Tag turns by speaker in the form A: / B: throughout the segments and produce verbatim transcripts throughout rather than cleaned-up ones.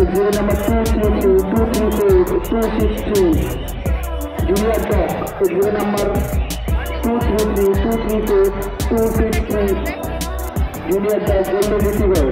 A: Exhibit number two three two, two three four, two six two. Junior Dog. Exhibit number two three three, two three four, two six three. Junior Dog Golden Retriever.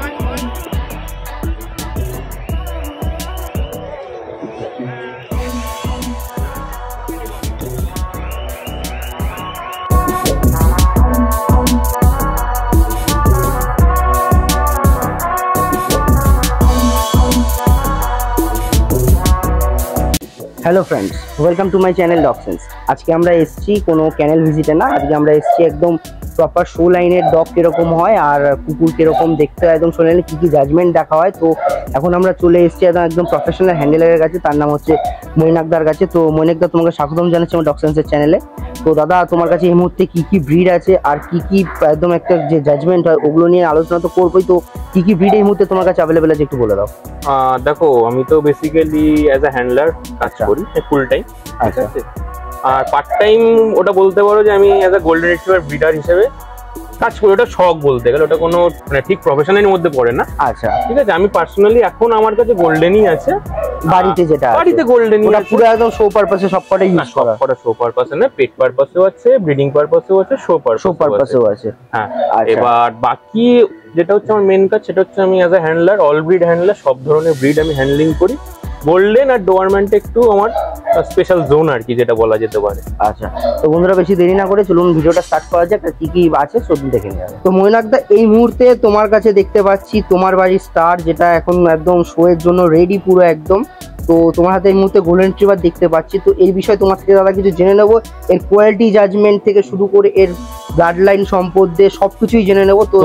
B: Hello friends, welcome to my channel dog sense. आज के আমরা এসেছি কোনো ক্যানেল ভিজিটে না, আজকে আমরা এসেছি একদম প্রপার শো লাইনের ডগ কিরকম হয় আর কুকুর কিরকম দেখতে হয়, একদম শো লাইনে কী কী জাজমেন্ট দেখা হয়। তো এখন আমরা চলে এসেছি একদম একদম প্রফেশনাল হ্যান্ডেলারের কাছে, তার নাম হচ্ছে মৈনাকদার কাছে। তো মৈনাকদা, তোমাকে স্বাগতম জানাচ্ছি আমার ডগ সেন্সের চ্যানেলে। তো দাদা, তোমার কাছে এই মুহূর্তে কী কী ব্রিড আছে আর কী কী একদম একটা যে জাজমেন্ট হয় ওগুলো নিয়ে আলোচনা তো করবোই। তো কী কী ব্রিড এই মুহূর্তে তোমার কাছে অ্যাভেলেবেল আছে একটু বলে দাও।
C: দেখো, আমি তো বেসিক্যালি অ্যাজ আ হ্যান্ডলার কাজ করি ফুল টাইম।
B: আচ্ছা,
C: আর পার্ট টাইম ওটা বলতে পারো যে আমি as a golden retriever breeder হিসেবে কাজ করি। ওটা শখ বলতে গেলে, ওটা কোনো মানে ঠিক প্রফেশনের মধ্যে পড়ে না।
B: আচ্ছা,
C: ঠিক আছে। আমি পার্সোনালি এখন আমার কাছে গোল্ডেনই আছে
B: বাড়িতে, যেটা
C: বাড়িতে গোল্ডেনই আছে,
B: পুরো একদম শো পারপাসে সবকটা ইউজ করা।
C: সবকটা শো পারপাসে না, পেট পারপাসেও আছে, ব্রিডিং পারপাসেও আছে, শো পারপাস
B: শো পারপাসেও আছে।
C: হ্যাঁ, এবার বাকি যেটা হচ্ছে আমার মেন কাজ সেটা হচ্ছে আমি as a handler, all breed handler, সব ধরনের ব্রিড আমি হ্যান্ডলিং করি। গোল্ডেন আর ডোয়ারম্যান্টে একটু আমার স্পেশাল জোন আর কি, যেটা বলা যেতে পারে।
B: আচ্ছা, তো বন্ধুরা বেশি দেরি না করে চলুন ভিডিওটা স্টার্ট করা যাক, কি কি আছে সব দেখে নেওয়া যাবে। তো মৈনাকদা, এই মুহূর্তে তোমার কাছে দেখতে পাচ্ছি তোমার বাড়ির স্টার, যেটা এখন একদম শো এর জন্য রেডি পুরো একদম। তো তোমার হাতে এই মুহূর্তে গোল্ডেন রিট্রিভার দেখতে পাচ্ছি। তো এই বিষয়ে তোমার থেকে দাদা কিছু জেনে নেবো, এর কোয়ালিটি জাজমেন্ট থেকে শুরু করে এর ব্লাড লাইন সম্পর্কে সবকিছুই জেনে নেবো। তো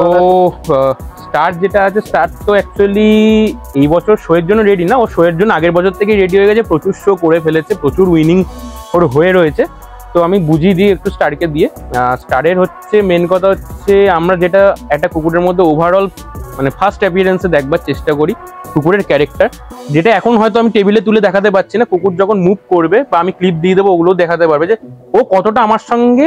C: স্টার যেটা আছে, স্টার তো অ্যাকচুয়ালি এই বছর শো এর জন্য রেডি না, ও শো এর জন্য আগের বছর থেকেই রেডি হয়ে গেছে, প্রচুর শো করে ফেলেছে, প্রচুর উইনিং ওর হয়ে রয়েছে। তো আমি বুঝিয়ে দিই একটু স্টারকে দিয়ে। স্টারের হচ্ছে মেন কথা হচ্ছে আমরা যেটা একটা কুকুরের মধ্যে ওভারঅল মানে ফার্স্ট অ্যাপিয়ারেন্সে দেখবার চেষ্টা করি কুকুরের ক্যারেক্টার, যেটা এখন হয়তো আমি টেবিলে তুলে দেখাতে পারছি না। কুকুর যখন মুভ করবে বা আমি ক্লিপ দিয়ে দেবো, ওগুলো দেখাতে পারবে যে ও কতটা আমার সঙ্গে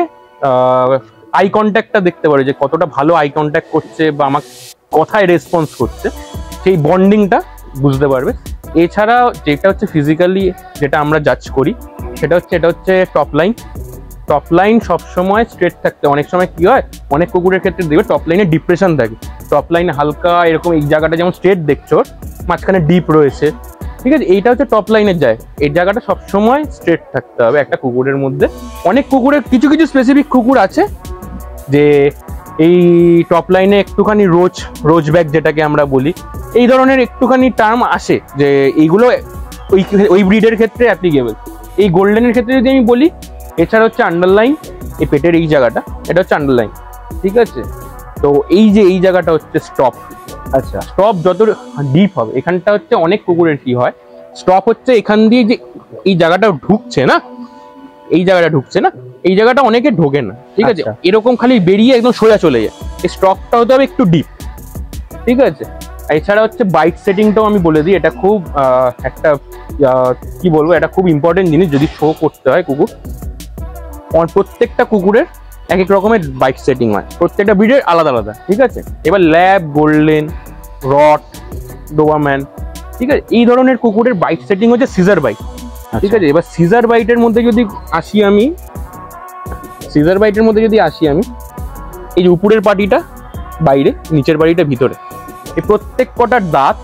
C: আই কন্ট্যাক্টটা দেখতে পারে, যে কতটা ভালো আই কন্ট্যাক্ট করছে বা আমার কথায় রেসপন্স করছে, সেই বন্ডিংটা বুঝতে পারবে। এছাড়া যেটা হচ্ছে ফিজিক্যালি যেটা আমরা জাজ করি সেটা হচ্ছে এটা হচ্ছে টপ লাইন। টপ লাইন সবসময় স্ট্রেট থাকতে, অনেক সময় কি হয় অনেক কুকুরের ক্ষেত্রে দেখবে টপ লাইনে ডিপ্রেশন থাকে, টপ লাইনে হালকা এরকম এই জায়গাটা যেমন স্ট্রেট দেখছো, মাঝখানে ডিপ রয়েছে। ঠিক আছে, এইটা হচ্ছে টপ লাইনের যায়, এই জায়গাটা সবসময় স্ট্রেট থাকতে হবে একটা কুকুরের মধ্যে। অনেক কুকুরের কিছু কিছু স্পেসিফিক কুকুর আছে যে এই টপ লাইনে একটুখানি রোজ রোজ ব্যাক যেটাকে আমরা বলি, এই ধরনের একটুখানি টার্ম আসে, যে এইগুলো ওই ওই ব্রিডের ক্ষেত্রে অ্যাপ্লিকেবল। এই গোল্ডেনের ক্ষেত্রে যদি আমি বলি, এছাড়া হচ্ছে আন্ডারলাইন, এই পেটের এই জায়গাটা, এটা হচ্ছে আন্ডারলাইন। ঠিক আছে, তো এই যে এই জায়গাটা হচ্ছে স্টপ।
B: আচ্ছা,
C: স্টপ যত ডিপ হবে, এখানটা হচ্ছে অনেক কুকুরের কি হয়, স্টপ হচ্ছে এখান দিয়ে যে এই জায়গাটা ঢুকছে না, এই জায়গাটা ঢুকছে না, এই জায়গাটা অনেকে ঢোকে না। ঠিক আছে, এরকম খালি বেরিয়ে একদম সোজা চলে যায়, এই স্টপটা হতে হবে একটু ডিপ। ঠিক আছে, এছাড়া হচ্ছে বাইট সেটিংটাও আমি বলে দিই, এটা খুব একটা কি বলবো, এটা খুব ইম্পর্টেন্ট জিনিস যদি শো করতে হয় কুকুর। প্রত্যেকটা কুকুরের এক এক রকমের বাইট সেটিং হয়, প্রত্যেকটা ব্রিডের আলাদা আলাদা। ঠিক আছে, এবার ল্যাব, গোল্ডেন, রট, ডোবারম্যান, ঠিক আছে, এই ধরনের কুকুরের বাইট সেটিং হচ্ছে সিজার বাইট। ঠিক আছে, এবার সিজার বাইটের মধ্যে যদি আসি আমি সিজার বাইটের মধ্যে যদি আসি আমি এই যে উপরের পাটিটা বাইরে, নিচের পাটিটা ভিতরে, এই প্রত্যেক কটার দাঁত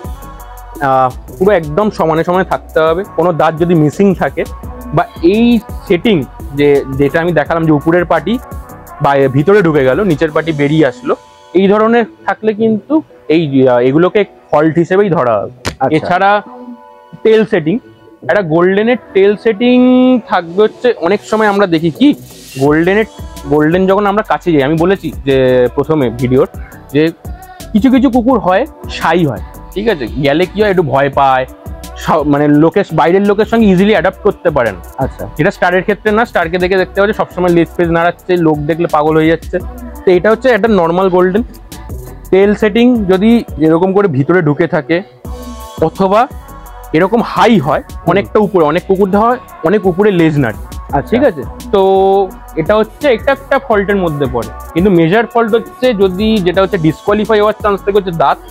C: পুরো একদম সমানে সমানে থাকতে হবে। কোনো দাঁত যদি মিসিং থাকে বা এই সেটিং যে যেটা আমি দেখালাম যে উপরের পাটি বা ভিতরে ঢুকে গেল, নিচের পাটি বেরিয়ে আসলো, এই ধরনের থাকলে কিন্তু এই এগুলোকে ফল্ট হিসেবেই ধরা হবে। এছাড়া টেল সেটিং, একটা গোল্ডেনের টেল সেটিং থাকবে হচ্ছে, অনেক সময় আমরা দেখি কি গোল্ডেনের গোল্ডেন যখন আমরা কাছে যাই, আমি বলেছি যে প্রথমে ভিডিওর যে কিছু কিছু কুকুর হয় শাই হয়। ঠিক আছে, গেলে কি হয় একটু ভয় পায়, মানে লোকের বাইরের লোকের সঙ্গে ইজিলি অ্যাডাপ্ট করতে পারে না।
B: আচ্ছা,
C: যেটা স্টারের ক্ষেত্রে না, স্টারকে দেখে দেখতে পাচ্ছে সবসময় লেজ ফেজ নাড়াচ্ছে, লোক দেখলে পাগল হয়ে যাচ্ছে। তো এটা হচ্ছে একটা নর্মাল গোল্ডেন। টেল সেটিং যদি এরকম করে ভিতরে ঢুকে থাকে অথবা এরকম হাই হয় অনেকটা উপরে, অনেক কুকুর হয় অনেক উপরে লেজ নাড়ে। আচ্ছা, ঠিক আছে, তো এটা হচ্ছে একটা একটা ফল্টের মধ্যে পড়ে। কিন্তু মেজর ফল্ট হচ্ছে যদি যেটা হচ্ছে ডিসকোয়ালিফাই হওয়ার চান্স থাকে হচ্ছে দাঁত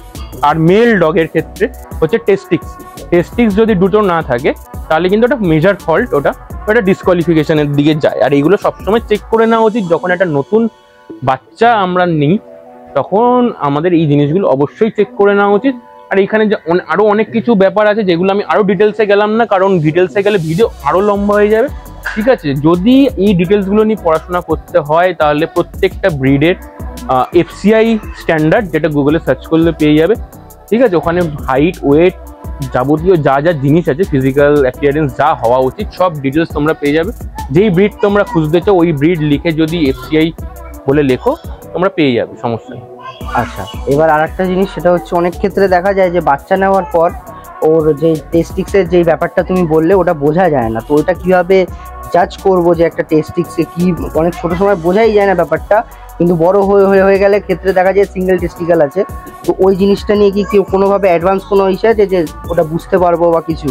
C: আর মেল ডগের ক্ষেত্রে হচ্ছে টেস্টিক্স। টেস্টিক্স যদি দুটো না থাকে তাহলে কিন্তু ওটা মেজর ফল্ট, ওটা ওটা ডিসকোয়ালিফিকেশনের দিকে যায়। আর এইগুলো সবসময় চেক করে নেওয়া উচিত। যখন একটা নতুন বাচ্চা আমরা নিই তখন আমাদের এই জিনিসগুলো অবশ্যই চেক করে নেওয়া উচিত। আর এখানে যে আরো অনেক কিছু ব্যাপার আছে যেগুলো আমি আরো ডিটেলসে গেলাম না, কারণ ডিটেলসে গেলে ভিডিও আরো লম্বা হয়ে যাবে। ঠিক আছে, যদি এই ডিটেলসগুলো নিয়ে পড়াশোনা করতে হয় তাহলে প্রত্যেকটা ব্রিডের এফসিআই স্ট্যান্ডার্ড, যেটা গুগলে সার্চ করলে পেয়ে যাবে। ঠিক আছে, ওখানে হাইট, ওয়েট, যাবতীয় যা যা জিনিস আছে, ফিজিক্যাল অ্যাপিয়ারেন্স যা হওয়া উচিত, সব ডিটেলস তোমরা পেয়ে যাবে। যেই ব্রিড তোমরা খুঁজতে চাও ওই ব্রিড লিখে যদি এফসিআই বলে লেখো তোমরা পেয়ে যাবে, সমস্যা নেই।
B: আচ্ছা, এবার আর একটা জিনিস, সেটা হচ্ছে অনেক ক্ষেত্রে দেখা যায় যে বাচ্চা নেওয়ার পর ওর যে টেস্টিক্সের যে ব্যাপারটা তুমি বললে ওটা বোঝা যায় না, তো ওটা কিভাবে জাজ করবো যে একটা টেস্টিক্সে কি? অনেক ছোটো সময় বোঝাই যায় না ব্যাপারটা, কিন্তু বড় হয়ে হয়ে হয়ে গেলে ক্ষেত্রে দেখা যায় সিঙ্গেল টেস্টিক্যাল আছে, তো ওই জিনিসটা নিয়ে কি কেউ কোনোভাবে অ্যাডভান্স কোনো ইসে আছে যে ওটা বুঝতে পারবো বা কিছু?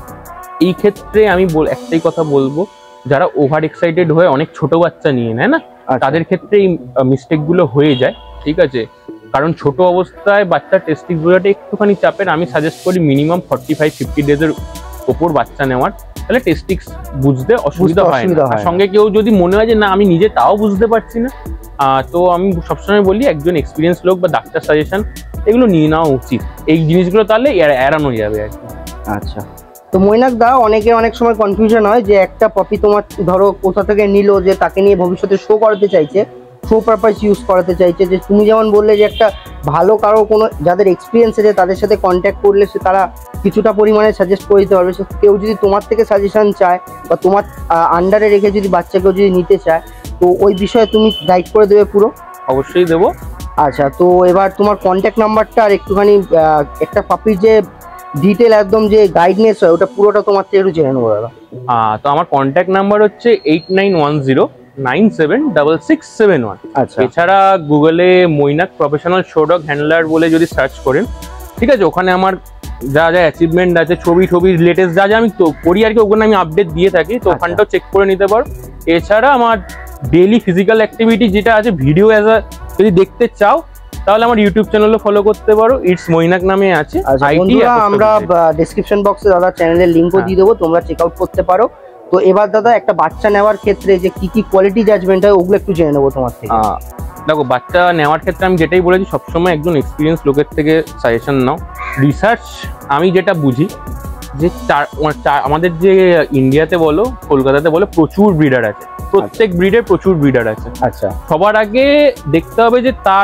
C: এই ক্ষেত্রে আমি একটাই কথা বলবো, যারা ওভার এক্সাইটেড হয়ে অনেক ছোট বাচ্চা নিয়ে নেয় না, তাদের ক্ষেত্রে এই মিস্টেকগুলো হয়ে যায়। ঠিক আছে, কারণ ছোট অবস্থায় বাচ্চার টেস্টিক্স বোঝাটা একটুখানি চাপের। আমি সাজেস্ট করি মিনিমাম ফর্টি ফাইভ ফিফটি ডেজের ওপর বাচ্চা নেওয়ার, তাহলে টেস্টিক্স বুঝতে অসুবিধা হয় না। সঙ্গে কেউ যদি মনে হয় যে না আমি নিজে তাও বুঝতে পারছি না, তো আমি সবসময় বলি একজন এক্সপিরিয়েন্স লোক বা ডাক্তার সাজেশন এগুলো নিয়ে নেওয়া উচিত। এই জিনিসগুলো তাহলে এড়ানো যাবে আর কি।
B: আচ্ছা, তো মৈনাক দা, অনেকে অনেক সময় কনফিউশন হয় যে একটা পপি তোমার ধরো কোথা থেকে নিল, যে তাকে নিয়ে ভবিষ্যতে শো করাতে চাইছে, শো পারপাস ইউজ করাতে চাইছে, যে তুমি যেমন বললে যে একটা ভালো কারো কোনো যাদের এক্সপিরিয়েন্স আছে তাদের সাথে কন্ট্যাক্ট করলে সে তারা কিছুটা পরিমাণে সাজেস্ট করে দিতে পারবে। সে কেউ যদি তোমার থেকে সাজেশন চায় বা তোমার আন্ডারে রেখে যদি বাচ্চাকেও যদি নিতে চায়, তো ওই বিষয়ে তুমি গাইড করে দেবে পুরো?
C: অবশ্যই দেবো।
B: আচ্ছা, তো এবার তোমার কন্ট্যাক্ট নাম্বারটা আর একটুখানি একটা পাপির যে ডিটেল একদম যে গাইডনেস হয় ওটা পুরোটা তোমার থেকে একটু জেনে নেবো দাদা।
C: হ্যাঁ, তো আমার কন্ট্যাক্ট নাম্বার হচ্ছে eight nine one zero nine seven double six seven one.
B: আচ্ছা,
C: এছাড়া গুগলে Mainak professional show dog handler বলে যদি সার্চ করেন, ঠিক আছে, ওখানে আমার যা যা অ্যাচিভমেন্ট আছে, ছবি ছবি লেটেস্ট যা যা আমি তো করি আর কি, ওখানে আমি আপডেট দিয়ে থাকি, তো ওখানটাও চেক করে নিতে পারো। এছাড়া আমার ডেইলি ফিজিক্যাল অ্যাক্টিভিটি যেটা আছে ভিডিও অ্যাজ আ যদি দেখতে চাও তাহলে আমার ইউটিউব চ্যানেলে ফলো করতে পারো, ইটস মৈনাক নামে আছে।
B: আমরা ডেসক্রিপশন বক্সে দাদা চ্যানেলের লিঙ্কও দিয়ে দেবো, তোমরা চেক আউট করতে পারো। তো এবার দাদা একটা বাচ্চা নেওয়ার ক্ষেত্রে যে কি কি কোয়ালিটি জাজমেন্ট হয় ওগুলো একটু জেনে নেবো তোমার থেকে।
C: দেখো, বাচ্চা নেওয়ার ক্ষেত্রে আমি যেটাই বলেছি সবসময় একজন এক্সপিরিয়েন্স লোকের থেকে সাজেশন নাও। রিসার্চ আমি যেটা বুঝি যে চার আমাদের যে ইন্ডিয়াতে বলো কলকাতাতে বলো প্রচুর ব্রিডার আছে, প্রত্যেক ব্রিডের প্রচুর ব্রিডার আছে।
B: আচ্ছা,
C: সবার আগে দেখতে হবে যে তার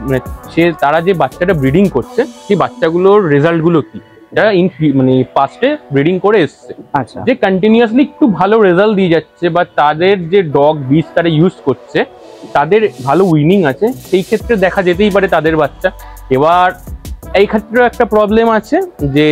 C: সে তারা যে বাচ্চাটা ব্রিডিং করছে সেই বাচ্চাগুলোর রেজাল্টগুলো কি, যারা ইন মানে পাস্টে ব্রিডিং করে এসছে,
B: আচ্ছা, যে
C: কন্টিনিউয়াসলি একটু ভালো রেজাল্ট দিয়ে যাচ্ছে, বা তাদের যে ডগ বিচ তারা ইউজ করছে তাদের ভালো উইনিং আছে, সেই ক্ষেত্রে দেখা যেতেই পারে তাদের বাচ্চা। এবার এই ক্ষেত্রে একটা প্রবলেম আছে যে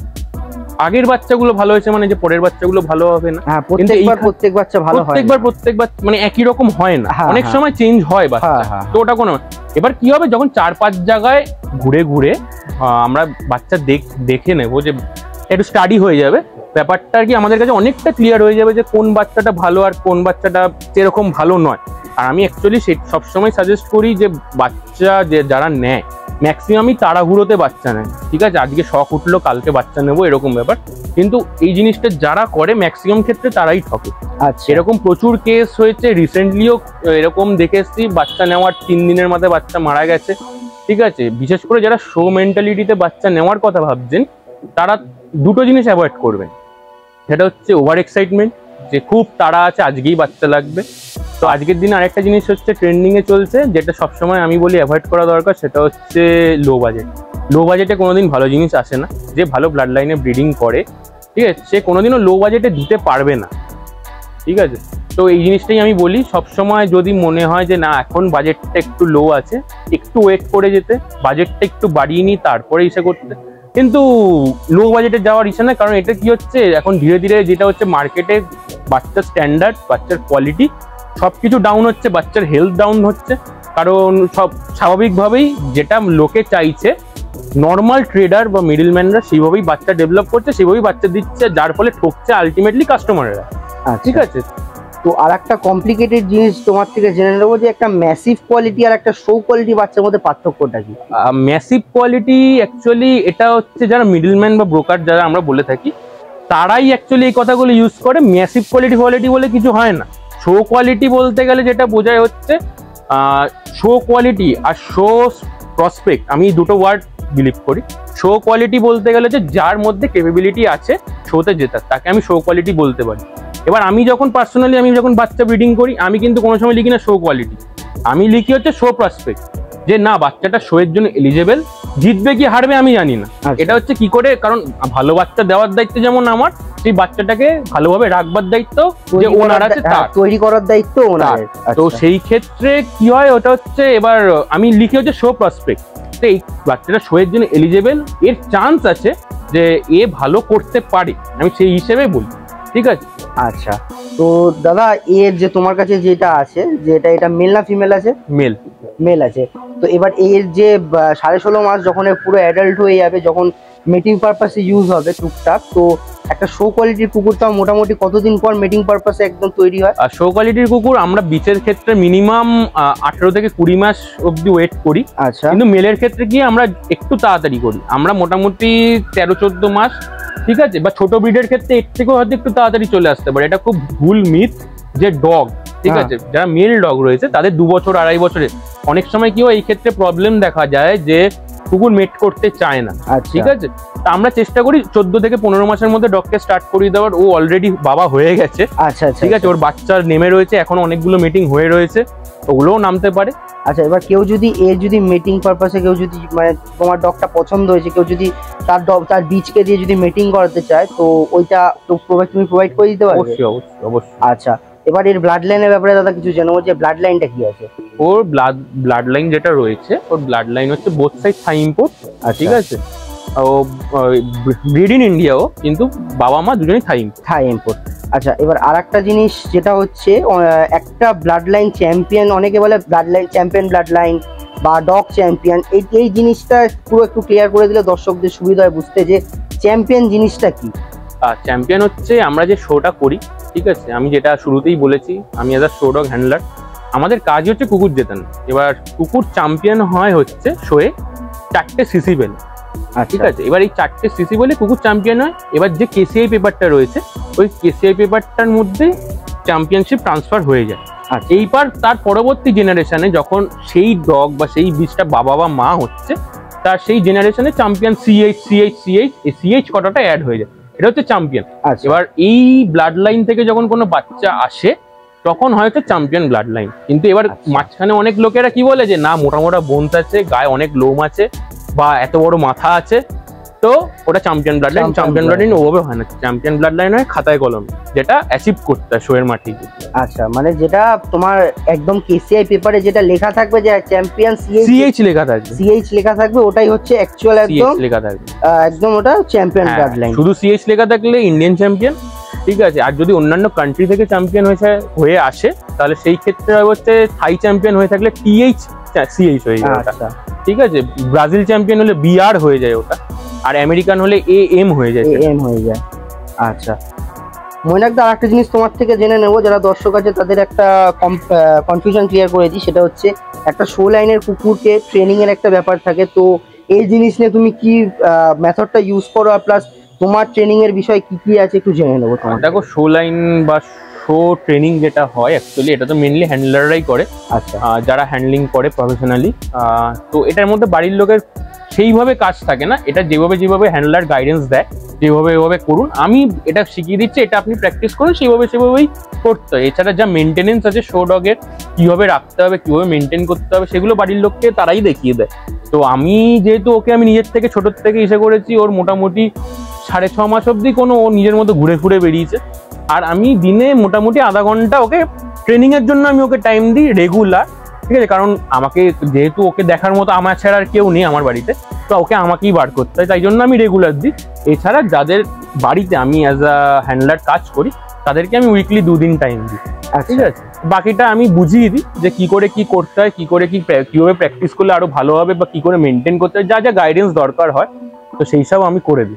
C: আগের বাচ্চাগুলো ভালো হয়েছে মানে যে পরের বাচ্চাগুলো ভালো হবে না।
B: হ্যাঁ, প্রত্যেকবার প্রত্যেক বাচ্চা ভালো হয়,
C: প্রত্যেকবার প্রত্যেকবার মানে একই রকম হয় না, অনেক সময় চেঞ্জ হয় বাচ্চা, তো ওটা কোনো। এবার কি হবে, যখন চার পাঁচ জায়গায় ঘুরে ঘুরে আমরা বাচ্চা দেখে নেবো, যে একটু স্টাডি হয়ে যাবে ব্যাপারটা আর কি, আমাদের কাছে অনেকটা ক্লিয়ার হয়ে যাবে যে কোন বাচ্চাটা ভালো আর কোন বাচ্চাটা সেরকম ভালো নয়। আর আমি অ্যাকচুয়ালি সে সবসময় সাজেস্ট করি যে বাচ্চা যে যারা নেয় ম্যাক্সিমামই তাড়াহুড়োতে বাচ্চা নেয়। ঠিক আছে, আজকে শখ উঠলো কালকে বাচ্চা নেবো এরকম ব্যাপার, কিন্তু এই জিনিসটা যারা করে ম্যাক্সিমাম ক্ষেত্রে তারাই ঠকে।
B: আচ্ছা,
C: এরকম প্রচুর কেস হয়েছে, রিসেন্টলিও এরকম দেখে এসেছি, বাচ্চা নেওয়ার তিন দিনের মাথায় বাচ্চা মারা গেছে। ঠিক আছে, বিশেষ করে যারা শো মেন্টালিটিতে বাচ্চা নেওয়ার কথা ভাবছেন তারা দুটো জিনিস অ্যাভয়েড করবেন। সেটা হচ্ছে ওভার এক্সাইটমেন্ট, যে খুব তাড়া আছে আজকেই বাচ্চা লাগবে। তো আজকের দিনে আরেকটা জিনিস হচ্ছে ট্রেন্ডিং এ চলছে, যেটা সবসময় আমি বলি অ্যাভয়েড করা দরকার, সেটা হচ্ছে লো বাজেট। লো বাজেটে কোনোদিন ভালো জিনিস আসে না। যে ভালো ব্লাড লাইনে ব্রিডিং করে, ঠিক আছে, সে কোনোদিনও লো বাজেটে দিতে পারবে না। ঠিক আছে, তো এই জিনিসটাই আমি বলি সবসময়, যদি মনে হয় যে না এখন বাজেটটা একটু লো আছে, একটু ওয়েট করে যেতে, বাজেটটা একটু বাড়িয়ে নিই তারপরে ইসে করতে, কিন্তু লো বাজেটে যাওয়ার ইচ্ছা না। কারণ এটা কি হচ্ছে, এখন ধীরে ধীরে যেটা হচ্ছে মার্কেটে বাচ্চার স্ট্যান্ডার্ড, বাচ্চার কোয়ালিটি সবকিছু ডাউন হচ্ছে, বাচ্চার হেলথ ডাউন হচ্ছে। কারণ সব স্বাভাবিকভাবেই যেটা লোকে চাইছে, নর্মাল ট্রেডার বা মিডলম্যানরা সেইভাবেই বাচ্চা ডেভেলপ করছে, সেইভাবেই বাচ্চা দিচ্ছে, যার ফলে ঠকছে আলটিমেটলি কাস্টমাররা। ঠিক আছে,
B: তো আর একটা কমপ্লিকেটেড জিনিস তোমার থেকে জেনে নেবো যে একটা ম্যাসিভ কোয়ালিটি আর একটা শো কোয়ালিটি বাচ্চার মধ্যে পার্থক্যটা কি?
C: ম্যাসিভ কোয়ালিটি অ্যাকচুয়ালি এটা হচ্ছে যারা মিডলম্যান বা ব্রোকার যারা আমরা বলে থাকি তারাই অ্যাকচুয়ালি এই কথাগুলো ইউজ করে। ম্যাসিভ কোয়ালিটি কোয়ালিটি বলে কিছু হয় না। শো কোয়ালিটি বলতে গেলে যেটা বোঝায় হচ্ছে শো কোয়ালিটি আর শো প্রসপেক্ট, আমি দুটো ওয়ার্ড বিলিভ করি। শো কোয়ালিটি বলতে গেলে যে যার মধ্যে ক্যাপাবিলিটি আছে শোতে জেতার, তাকে আমি শো কোয়ালিটি বলতে পারি। এবার আমি যখন পার্সোনালি আমি যখন বাচ্চা ব্রিডিং করি আমি কিন্তু কোনো সময় লিখি না শো কোয়ালিটি, আমি লিখি হচ্ছে শো প্রসপেক্ট, যে না বাচ্চাটা শো এর জন্য এলিজেবল। জিতবে কি হারবে আমি জানি না, এটা হচ্ছে কি করে, কারণ ভালো বাচ্চা দেওয়ার দায়িত্ব যেমন আমার, সেই বাচ্চাটাকে ভালোভাবে রাখবার দায়িত্ব যে ওনার আছে, তার
B: তৈরি করার দায়িত্ব ওনার।
C: তো সেই ক্ষেত্রে কি হয়, ওটা হচ্ছে এবার আমি লিখি হচ্ছে শো প্রসপেক্ট। তো এই বাচ্চাটা শো এর জন্য এলিজেবল, এর চান্স আছে যে এ ভালো করতে পারে, আমি সেই হিসেবে বলি। ঠিক আছে,
B: আচ্ছা। তো দাদা এর যে তোমার কাছে যেটা আছে, যেটা এটা মেল না ফিমেল আছে?
C: মেল।
B: মেল আছে। তো এবার এর যে সাড়ে ষোলো মাস যখন পুরো অ্যাডাল্ট হয়ে যাবে, যখন মেটিং পারপাসে ইউজ হবে টুকটাক, তো একটা শো কোয়ালিটির কুকুরটা মোটামুটি কতদিন পর মেটিং পারপাসে একদম তৈরি হয়?
C: আর শো কোয়ালিটির কুকুর আমরা বিচের ক্ষেত্রে মিনিমাম আঠারো থেকে কুড়ি মাস অব্দি ওয়েট করি।
B: আচ্ছা। কিন্তু
C: মেলের ক্ষেত্রে গিয়ে আমরা একটু তাড়াতাড়ি করি, আমরা মোটামুটি তেরো চোদ্দ মাস। ঠিক আছে, বা ছোট ব্রিডের ক্ষেত্রে এর থেকেও হয়তো একটু তাড়াতাড়ি চলে আসতে পারে। এটা খুব ভুল মিথ যে ডগ, ঠিক আছে, যারা মেল ডগ রয়েছে তাদের দু বছর আড়াই বছরে অনেক সময় কি হয়, এই ক্ষেত্রে প্রবলেম দেখা যায় যে কুকুর মেট করতে চায় না। ঠিক আছে, তা আমরা চেষ্টা করি চোদ্দ থেকে পনেরো মাসের মধ্যে ডগকে স্টার্ট করিয়ে দেওয়ার। ও অলরেডি বাবা হয়ে গেছে।
B: আচ্ছা,
C: ঠিক আছে, ওর বাচ্চার নেমে রয়েছে, এখন অনেকগুলো মিটিং হয়ে রয়েছে, ওগুলোও নামতে পারে।
B: আচ্ছা, এবার কেউ যদি এর যদি মিটিং পারপাসে কেউ যদি মানে তোমার ডগটা পছন্দ হয়েছে, কেউ যদি তার ডগ তার বীজকে দিয়ে যদি মিটিং করাতে চায়, তো ওইটা তো তুমি প্রোভাইড করে দিতে পারবে?
C: অবশ্যই অবশ্যই অবশ্যই।
B: আচ্ছা, এবার এর ব্লাড লাইনের ব্যাপারে দাদা কিছু জানাবো, যে ব্লাড লাইনটা কি আছে?
C: ওর ব্লাড ব্লাড লাইন যেটা রয়েছে, ওর ব্লাড লাইন হচ্ছে বোথ সাইড থাই ইম্পোর্ট। ঠিক আছে, ও ব্রিড ইন ইন্ডিয়াও, কিন্তু বাবা মা দুজনেই থাই ইম্পোর্ট।
B: থাই ইম্পোর্ট। আচ্ছা, এবার আর একটা জিনিস যেটা হচ্ছে একটা ব্লাড লাইন চ্যাম্পিয়ন, অনেকে বলে blood line champion blood line বা ডগ চ্যাম্পিয়ন, এই এই জিনিসটা পুরো একটু ক্লিয়ার করে দিলে দর্শকদের সুবিধা হয় বুঝতে, যে চ্যাম্পিয়ন জিনিসটা কি?
C: চ্যাম্পিয়ন হচ্ছে আমরা যে শোটা করি, ঠিক আছে, আমি যেটা শুরুতেই বলেছি, আমি as a show dog handler, আমাদের কাজ হচ্ছে কুকুর জেতানো। এবার কুকুর চ্যাম্পিয়ন হয় হচ্ছে শোয়ে চারটে সিসি বেলে। ঠিক আছে, এবার এই চারটে সিসি বলে কুকুর চ্যাম্পিয়ন হয়। এবার যে কেসিআই পেপারটা রয়েছে, ওই কেসিআই পেপারটার মধ্যে চ্যাম্পিয়নশিপ ট্রান্সফার হয়ে যায়। আর এইবার তার পরবর্তী জেনারেশনে যখন সেই ডগ বা সেই বীজটা বাবা বা মা হচ্ছে, তার সেই জেনারেশনে চ্যাম্পিয়ন সিএইচ সিএইচ সিএইচ এই সিএইচ কটাটা অ্যাড হয়ে যায়, এটা হচ্ছে চ্যাম্পিয়ন। এবার এই ব্লাড লাইন থেকে যখন কোনো বাচ্চা আসে তখন হয়তো চ্যাম্পিয়ন ব্লাড লাইন। কিন্তু এবার মাঝখানে অনেক লোকেরা কি বলে যে না মোটা মোটা বোনস আছে, গায়ে অনেক লোম আছে, বা এত বড় মাথা আছে, তো ওটা champion blood line. Champion blood line ওভাবে হয় না, চ্যাম্পিয়ন ব্লাড লাইন হয় খাতায় কলম, যেটা অ্যাচিভ করতে হয় শোয়ের মাঠে।
B: আচ্ছা, মানে যেটা তোমার একদম কেসিআই পেপারে যেটা লেখা থাকবে যে চ্যাম্পিয়ন
C: সিএইচ লেখা থাকবে,
B: সিএইচ লেখা থাকবে, ওটাই হচ্ছে অ্যাকচুয়াল একদম
C: লেখা থাকবে,
B: একদম ওটা চ্যাম্পিয়ন ব্লাড লাইন।
C: শুধু সিএইচ লেখা থাকলে ইন্ডিয়ান চ্যাম্পিয়ন। ঠিক আছে, আর যদি অন্যান্য কান্ট্রি থেকে চ্যাম্পিয়ন হয়েছে হয়ে আসে, তাহলে সেই ক্ষেত্রে হচ্ছে থাই চ্যাম্পিয়ন হয়ে থাকলে টিএইচ সিএইচ হয়ে যায় ওটা। ঠিক আছে, ব্রাজিল চ্যাম্পিয়ন হলে বিআর হয়ে যায় ওটা, আর আমেরিকান হলে এ এম হয়ে যায়,
B: এম হয়ে যায়। আচ্ছা, মৈনাক দা আরেকটা জিনিস তোমার থেকে জেনে নেবো, যারা দর্শক আছে তাদের একটা কনফিউশন ক্লিয়ার করে দিই। সেটা হচ্ছে একটা শো লাইনের কুকুরকে ট্রেনিং এর একটা ব্যাপার থাকে, তো এই জিনিস নিয়ে তুমি কি মেথডটা ইউজ করো, আর প্লাস তোমার ট্রেনিং এর বিষয় কি কি আছে একটু জেনে নেবো তোমার।
C: দেখো, শো লাইন বা শো ট্রেনিং যেটা হয় অ্যাকচুয়ালি এটা তো মেনলি হ্যান্ডলাররাই করে।
B: আচ্ছা,
C: যারা হ্যান্ডলিং করে প্রফেশনালি, তো এটার মধ্যে বাড়ির লোকের সেইভাবে কাজ থাকে না। এটা যেভাবে যেভাবে হ্যান্ডলার গাইডেন্স দেয়, যেভাবে এভাবে করুন, আমি এটা শিখিয়ে দিচ্ছি, এটা আপনি প্র্যাকটিস করুন, সেইভাবে সেভাবেই করতে হয়। এছাড়া যা মেনটেনেন্স আছে শো ডগের, কীভাবে রাখতে হবে, কীভাবে মেনটেন করতে হবে, সেগুলো বাড়ির লোককে তারাই দেখিয়ে দেয়। তো আমি যেহেতু ওকে আমি নিজের থেকে ছোটোর থেকে এসে করেছি, ওর মোটামুটি সাড়ে ছ মাস অবধি কোনো ও নিজের মতো ঘুরে ঘুরে বেরিয়েছে। আর আমি দিনে মোটামুটি আধা ঘন্টা ওকে ট্রেনিংয়ের জন্য আমি ওকে টাইম দিই রেগুলার। ঠিক আছে, কারণ আমাকে যেহেতু ওকে দেখার মতো আমার ছাড়া আর কেউ নেই আমার বাড়িতে, তো ওকে আমাকেই বার করতে হয়, তাই জন্য আমি রেগুলার দিই। এছাড়া যাদের বাড়িতে আমি অ্যাজ আ হ্যান্ডলার কাজ করি, তাদেরকে আমি উইকলি দুদিন টাইম দিই। ঠিক আছে, বাকিটা আমি বুঝিয়ে দিই যে কি করে কি করতে হয়, কি করে কি কিভাবে প্র্যাকটিস করলে আরো ভালো হবে, বা কি করে মেনটেন করতে হয়, যা যা গাইডেন্স দরকার হয়, তো সেই সব আমি করে দিই।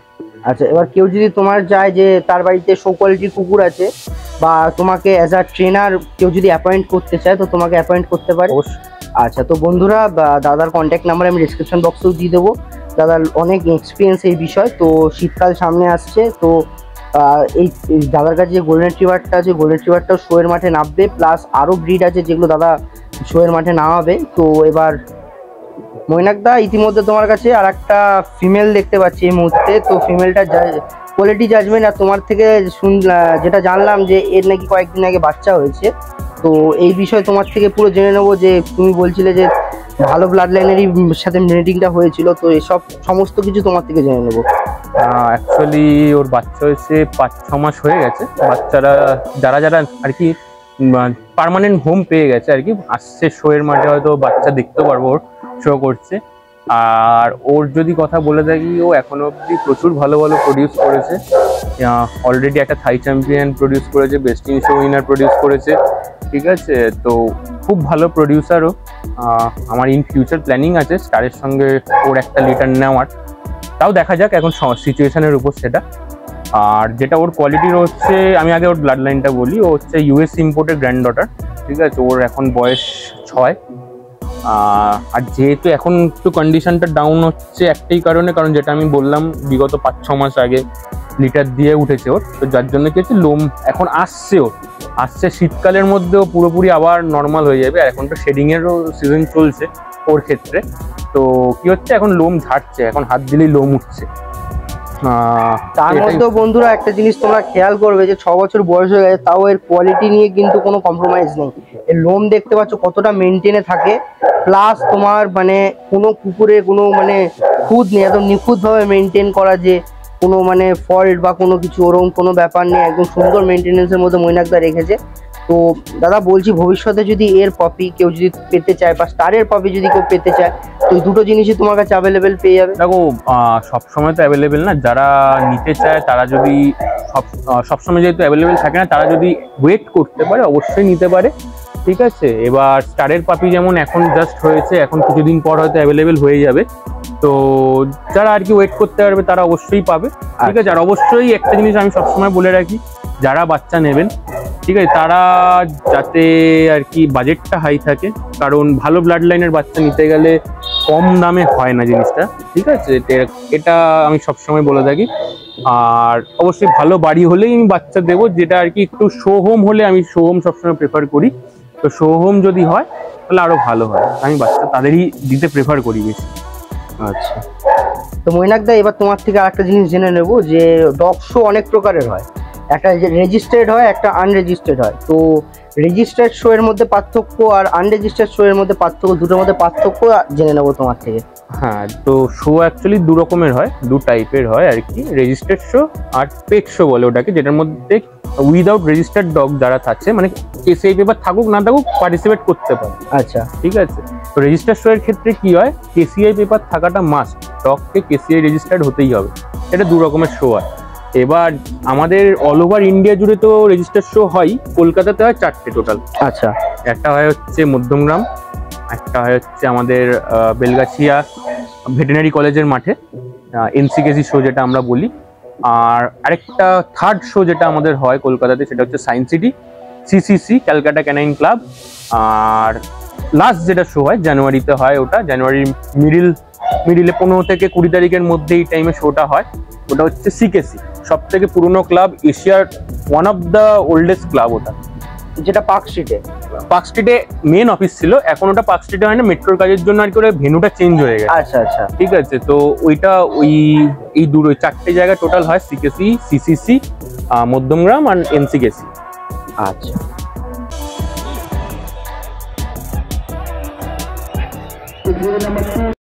B: আচ্ছা, এবার কেউ যদি তোমার চায় যে তার বাড়িতে শো কোয়ালিটির কুকুর আছে বা তোমাকে অ্যাজ আ ট্রেনার কেউ যদি অ্যাপয়েন্ট করতে চায় তো তোমাকে অ্যাপয়েন্ট করতে পারে। আচ্ছা, তো বন্ধুরা দাদার কন্ট্যাক্ট নাম্বার আমি ডিসক্রিপশন বক্সেও দিয়ে দেবো। দাদার অনেক এক্সপিরিয়েন্স এই বিষয়। তো শীতকাল সামনে আসছে, তো এই দাদার কাছে যে গোল্ডেন রিট্রিভারটা আছে গোল্ডেন রিট্রিভারটাও শোয়ের মাঠে নামবে, প্লাস আরও ব্রিড আছে যেগুলো দাদা শোয়ের মাঠে নামাবে। তো এবার মৈনাক দা, ইতিমধ্যে তোমার কাছে আর একটা ফিমেল দেখতে পাচ্ছি এই মুহূর্তে। তো ফিমেলটা কোয়ালিটি জাজমেন্ট, আর তোমার থেকে শুন যেটা জানলাম যে এর নাকি কয়েকদিন আগে বাচ্চা হয়েছে। তো এই বিষয়ে তোমার থেকে পুরো জেনে নেবো, যে তুমি বলছিলে যে ভালো ব্লাড লাইনেরই সাথে ব্রিডিংটা হয়েছিল, তো এসব সমস্ত কিছু তোমার থেকে জেনে নেবো।
C: অ্যাকচুয়ালি ওর বাচ্চা হয়েছে পাঁচ ছ মাস হয়ে গেছে। বাচ্চারা যারা যারা আর কি পার্মানেন্ট হোম পেয়ে গেছে আর কি, আসছে শোয়ের মাঠে, হয়তো বাচ্চা দেখতে পারবো ওর শো করছে। আর ওর যদি কথা বলে থাকি, ও এখনো অবধি প্রচুর ভালো ভালো প্রডিউস করেছে। অলরেডি একটা থাই চ্যাম্পিয়ন প্রডিউস করেছে, best in show winner produce করেছে, ঠিক আছে। তো খুব ভালো প্রডিউসারও। আমার ইন ফিউচার প্ল্যানিং আছে স্টারের সঙ্গে ওর একটা লিটার নেওয়ার, তাও দেখা যাক এখন সিচুয়েশনের উপর সেটা। আর যেটা ওর কোয়ালিটির হচ্ছে, আমি আগে ওর ব্লাড লাইনটা বলি। ও হচ্ছে ইউএস ইম্পোর্টের গ্র্যান্ড ডটার, ঠিক আছে। ওর এখন বয়স ছয়। আর যেহেতু এখন একটু কন্ডিশনটা ডাউন হচ্ছে একটাই কারণে, কারণ যেটা আমি বললাম বিগত পাঁচ ছ মাস আগে লিটার দিয়ে উঠেছে ওর, তো যার জন্য কি হচ্ছে লোম এখন আসছে ওর আসছে শীতকালের মধ্যেও পুরোপুরি আবার নর্মাল হয়ে যাবে। আর এখন তো শেডিংয়েরও সিজন চলছে ওর ক্ষেত্রে, তো কি হচ্ছে এখন লোম ঝাড়ছে, এখন হাত দিলেই লোম উঠছে।
B: তার মধ্যেও বন্ধুরা একটা জিনিস তোমরা খেয়াল করবে, যে ছ বছর বয়স হয়ে গেছে তাও এর কোয়ালিটি নিয়ে কিন্তু কোনো কম্প্রোমাইজ নেই। এর লোম দেখতে পাচ্ছ কতটা মেনটেনে থাকে, প্লাস তোমার মানে কোনো কুকুরে কোনো মানে খুঁত নেই, একদম নিখুঁতভাবে মেনটেন করা, যে কোনো মানে ফল্ট বা কোনো কিছু ওরকম কোনো ব্যাপার নেই, একদম সুন্দর মেনটেনেন্সের মধ্যে মৈনাকদা রেখেছে। তো দাদা বলছি, ভবিষ্যতে যদি এর পপি কেউ যদি পেতে চায় বা স্টারের পপি যদি কেউ পেতে চায়, তো এই দুটো জিনিসই তোমার কাছে অ্যাভেলেবেল পেয়ে যাবে।
C: দেখো, সবসময় তো অ্যাভেলেবেল না, যারা নিতে চায় তারা যদি সব সবসময় যেহেতু অ্যাভেলেবেল থাকে না, তারা যদি ওয়েট করতে পারে অবশ্যই নিতে পারে, ঠিক আছে। এবার স্টারের পাপি যেমন এখন জাস্ট হয়েছে, এখন কিছুদিন পর হয়তো অ্যাভেলেবেল হয়ে যাবে। তো যারা আর কি ওয়েট করতে পারবে তারা অবশ্যই পাবে, ঠিক আছে। আর অবশ্যই একটা জিনিস আমি সবসময় বলে রাখি, যারা বাচ্চা নেবেন, ঠিক আছে, তারা যাতে আর কি বাজেটটা হাই থাকে, কারণ ভালো ব্লাড লাইনের বাচ্চা নিতে গেলে কম দামে হয় না জিনিসটা, ঠিক আছে। এটা আমি সবসময় বলে থাকি। আর অবশ্যই ভালো বাড়ি হলেই আমি বাচ্চা দেবো, যেটা আর কি একটু শো হোম হলে আমি শো হোম সবসময় প্রেফার করি। তো শো হোম যদি হয় তাহলে আরো ভালো হয়, আমি বাচ্চা তাদেরই দিতে প্রেফার করি বেশি।
B: আচ্ছা, তো মৈনাকদা এবার তোমার থেকে আরেকটা জিনিস জেনে নেব, যে ডগ শো অনেক প্রকারের হয়, একটা রেজিস্টার্ড হয়, একটা আনরেজিস্টার্ড হয়। তো রেজিস্টার্ড শো এর মধ্যে পার্থক্য আর আনরেজিস্টার্ড শো এর মধ্যে পার্থক্য, দুটোর মধ্যে পার্থক্য জেনে নেবো তোমার থেকে।
C: হ্যাঁ, তো শো অ্যাকচুয়ালি দু রকমের হয়, দু টাইপের হয় আর কি। রেজিস্টার্ড শো আর পেট শো বলে ওটাকে, যেটার মধ্যে উইদাউট রেজিস্টার্ড ডগ যারা থাকছে, মানে কেসিআই পেপার থাকুক না থাকুক পার্টিসিপেট করতে পারে।
B: আচ্ছা,
C: ঠিক আছে। তো রেজিস্টার্ড শো এর ক্ষেত্রে কি হয়, কেসিআই পেপার থাকাটা মাস্ট, ডগকে কেসিআই রেজিস্টার্ড হতেই হবে। এটা দু রকমের শো হয়। এবার আমাদের অল ওভার ইন্ডিয়া জুড়ে তো রেজিস্টার্ড শো হয়, কলকাতাতে হয় চারটে টোটাল।
B: আচ্ছা,
C: একটা হয় হচ্ছে মধ্যমগ্রাম, একটা হয় হচ্ছে আমাদের বেলগাছিয়া ভেটেরিনারি কলেজের মাঠে এনসিকেসি শো যেটা আমরা বলি। আর আরেকটা থার্ড শো যেটা আমাদের হয় কলকাতাতে, সেটা হচ্ছে science city CCC Calcutta canine club. আর লাস্ট যেটা শো হয় জানুয়ারিতে হয়, ওটা জানুয়ারির মিডিল মিডিলে পনেরো থেকে কুড়ি তারিখের মধ্যে এই টাইমে শোটা হয়। ওটা হচ্ছে সিকেসি, সব থেকে পুরনো ক্লাব, এশিয়ার one of the oldest club ওটা,
B: যেটা পার্ক স্ট্রিটে
C: পার্ক স্ট্রিটে মেন অফিস ছিল। এখন ওটা পার্ক স্ট্রিটে হয় না, মেট্রোর কাজের জন্য আর কি ওটা ভেন্যুটা চেঞ্জ হয়ে গেছে।
B: আচ্ছা আচ্ছা,
C: ঠিক আছে। তো ওইটা ওই এই দু চারটে জায়গায় টোটাল হয়, সিকেসি, সিসিসি, মধ্যমগ্রাম আর এনসিকেসি।
B: আচ্ছা।